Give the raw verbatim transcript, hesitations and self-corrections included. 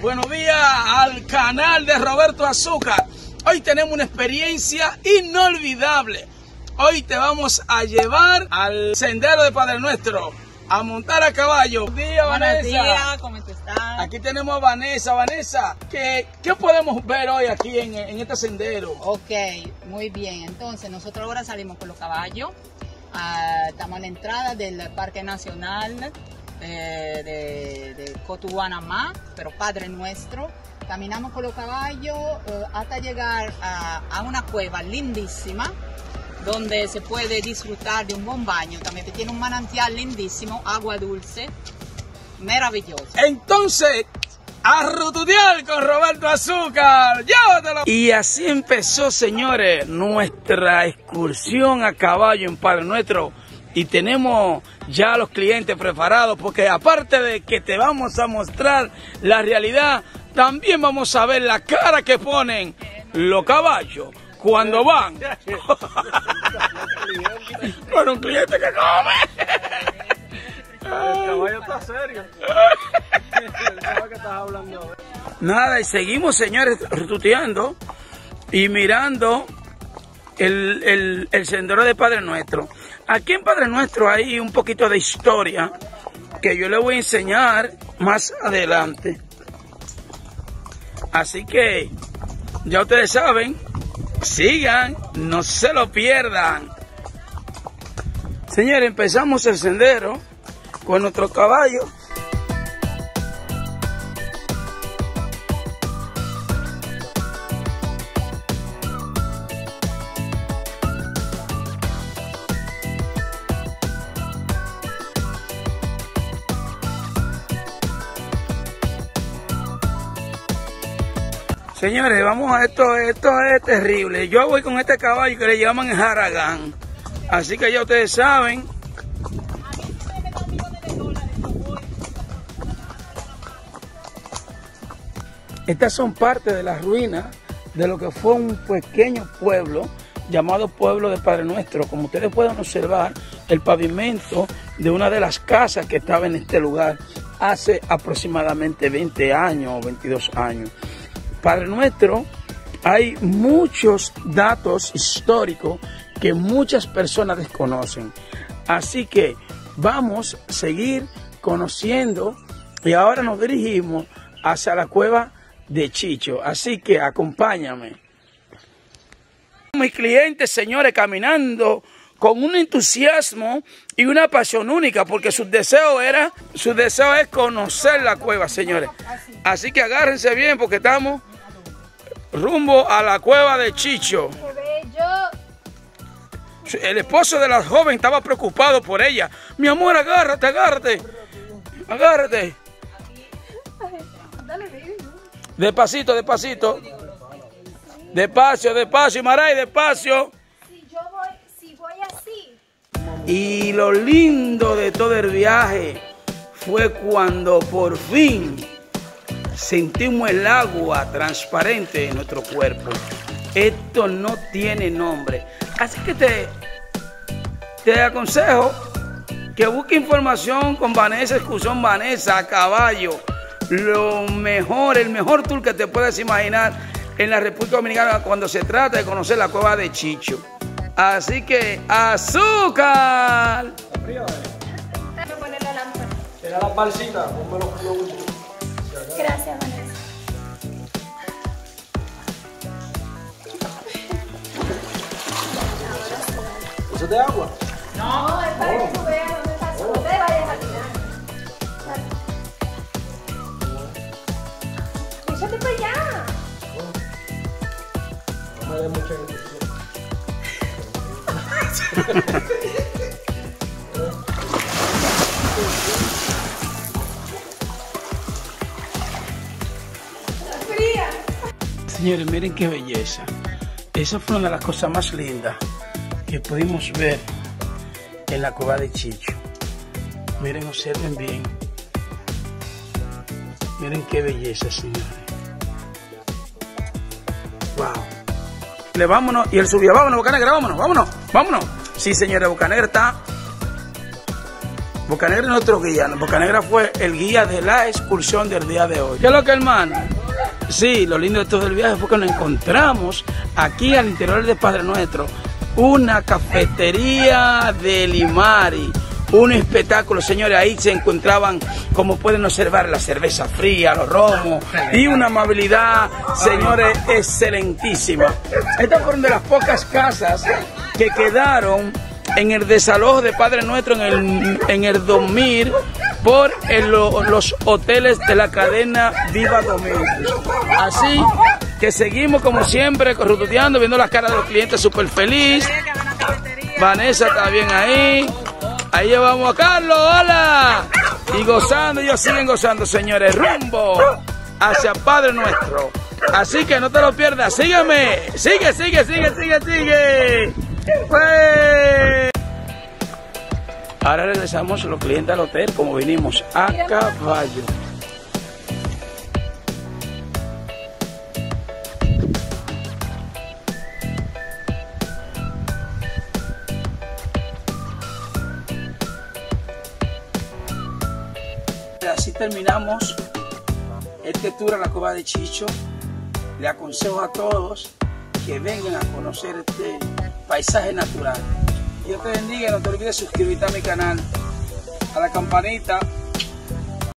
Buenos días al canal de Roberto Azúcar. Hoy tenemos una experiencia inolvidable. Hoy te vamos a llevar al sendero de Padre Nuestro, a montar a caballo. Buenos días, Vanessa. Buenos días, ¿cómo estás? Aquí tenemos a Vanessa. Vanessa, ¿qué, qué podemos ver hoy aquí en, en este sendero? Ok, muy bien. Entonces, nosotros ahora salimos con los caballos. Uh, estamos en la entrada del Parque Nacional eh, de, de Cotuguanamá, pero Padre Nuestro. Caminamos con los caballos uh, hasta llegar a, a una cueva lindísima, donde se puede disfrutar de un buen baño. También tiene un manantial lindísimo, agua dulce, maravilloso. Entonces, a rututear con Roberto Azúcar, llévatelo. Y así empezó, señores, nuestra excursión a caballo en Padre Nuestro. Y tenemos ya a los clientes preparados, porque aparte de que te vamos a mostrar la realidad, también vamos a ver la cara que ponen los caballos cuando van. Con un cliente que come. El caballo está serio. ¿Sabes qué estás hablando? Nada, y seguimos, señores, rututeando y mirando el, el, el sendero de Padre Nuestro. Aquí en Padre Nuestro hay un poquito de historia que yo le voy a enseñar más adelante. Así que ya ustedes saben, sigan, no se lo pierdan. Señores, empezamos el sendero con nuestro caballo. Señores, vamos a esto, esto es terrible. Yo voy con este caballo que le llaman Haragán. Así que ya ustedes saben. Estas son parte de las ruinas de lo que fue un pequeño pueblo llamado Pueblo de Padre Nuestro. Como ustedes pueden observar, el pavimento de una de las casas que estaba en este lugar hace aproximadamente veinte años o veintidós años. Padre Nuestro, hay muchos datos históricos que muchas personas desconocen. Así que vamos a seguir conociendo y ahora nos dirigimos hacia la cueva de Chicho. Así que acompáñame. Mis clientes, señores, caminando con un entusiasmo y una pasión única, porque su deseo era, su deseo es conocer la cueva, señores. Así que agárrense bien porque estamos rumbo a la cueva de Chicho. El esposo de la joven estaba preocupado por ella. Mi amor, agárrate, agárrate. Agárrate. Despacito, despacito. Despacio, despacio, Maray, despacio. Si yo voy, si voy así. Y lo lindo de todo el viaje fue cuando por fin sentimos el agua transparente en nuestro cuerpo. Esto no tiene nombre. Así que te, te aconsejo que busque información con Vanessa, excursión Vanessa a caballo. Lo mejor, el mejor tour que te puedes imaginar en la República Dominicana cuando se trata de conocer la cueva de Chicho. Así que, ¡azúcar! Déjame poner la lámpara. Era la balsita, ponme los globos. Gracias, Vanessa. ¿Eso es de agua? No, es para que tú veas dónde estás. No te vayas a tirar. Échate para allá. No me dé mucha ilusión. Fría. Señores, miren qué belleza. Esa fue una de las cosas más lindas que pudimos ver en la cueva de Chicho. Miren, observen bien. Miren qué belleza, señores. Wow. Le vámonos. Y él subió. Vámonos, Bocanegra, vámonos, vámonos, vámonos. Sí, señores, Bocanegra está Bocanegra es nuestro guía. Bocanegra fue el guía de la excursión del día de hoy. ¿Qué es lo que, hermano? Sí, lo lindo de todo el viaje fue que nos encontramos aquí al interior de Padre Nuestro una cafetería de Limari. Un espectáculo, señores. Ahí se encontraban, como pueden observar, la cerveza fría, los romos y una amabilidad, señores, excelentísima. Estas fueron de las pocas casas que quedaron en el desalojo de Padre Nuestro en el, en el dos mil por el, los hoteles de la cadena Viva Domingos. Así que seguimos como siempre corrututeando, viendo las caras de los clientes súper feliz. Vanessa está bien ahí. Ahí llevamos a Carlos, hola. Y gozando, ellos siguen gozando, señores, rumbo hacia Padre Nuestro. Así que no te lo pierdas, sígueme. Sigue, sigue, sigue, sigue, sigue. Pues. Ahora regresamos los clientes al hotel como vinimos, a caballo. Así terminamos este tour a la Cueva de Chicho. Le aconsejo a todos que vengan a conocer este paisaje natural. Dios te bendiga, no te olvides suscribirte a mi canal, a la campanita